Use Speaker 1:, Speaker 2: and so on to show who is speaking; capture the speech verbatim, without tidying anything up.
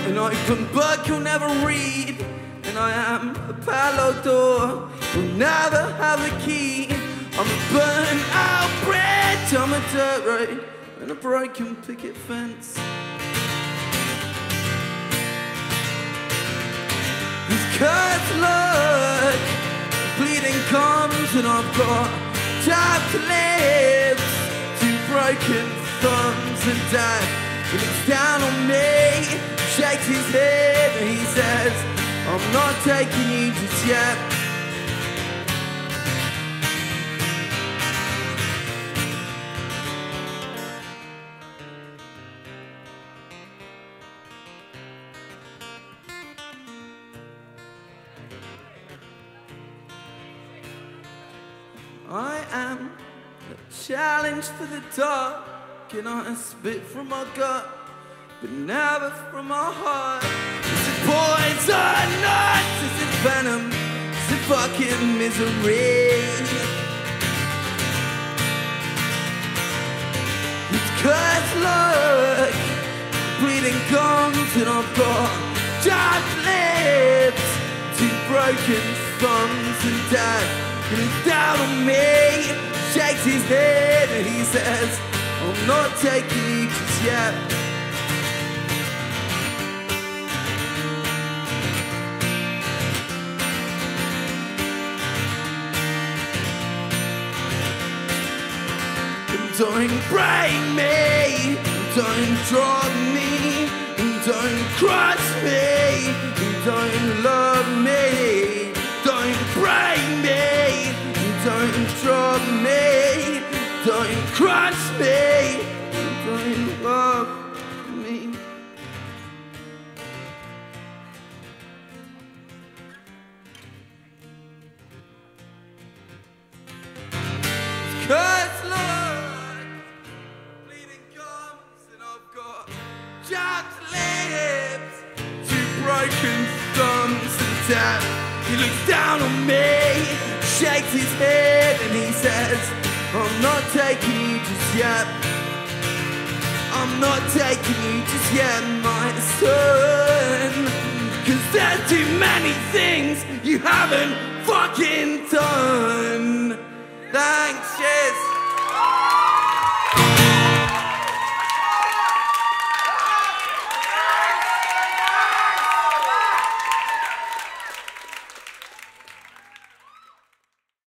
Speaker 1: an open book you'll never read, and I am a padlocked door you'll never have a key. I'm a burnt out bridge, I'm a dirt road and a broken picket fence. These curves look, bleeding gums, and I've got chapped lips, two broken thumbs, and Dad, he looks down on me, shakes his head, and he says, I'm not taking you just yet. I am a challenge for the dark, and I spit from my gut, but never from my heart. Is it poison nuts? Is it venom? Is it fucking misery? These cuts look, bleeding gums, and I've got chapped lips, two broken thumbs, and Dad, he looks down on me, shakes his head, and he says, I'm not taking you just yet. And don't break me, and don't drop me, and don't crush me, and don't love me. Don't break me, don't drop me, don't crush me, don't love me. Cuts look, bleeding gums, and I've got chapped lips, two broken thumbs, and Dad, he looks down on me, shakes his head, and he says, I'm not taking you just yet. I'm not taking you just yet, my son. Cause there's too many things you haven't fucking done. Thanks, yes.